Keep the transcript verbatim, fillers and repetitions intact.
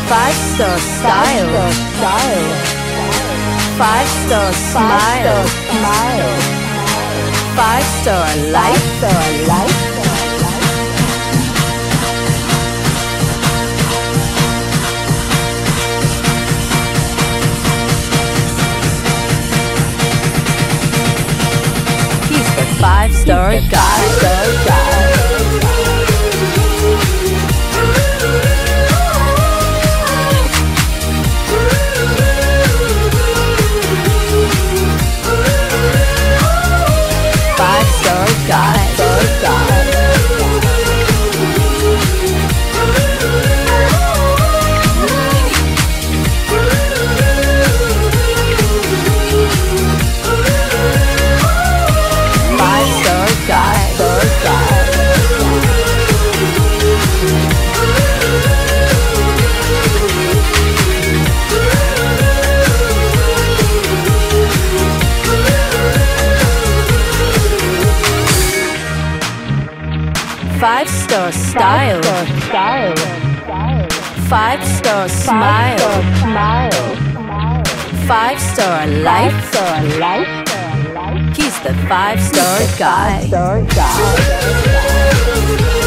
Five star style. Five star smile. Five star life. He's the five star guy. Five star style. Five star smile. Five star life. He's the five star guy.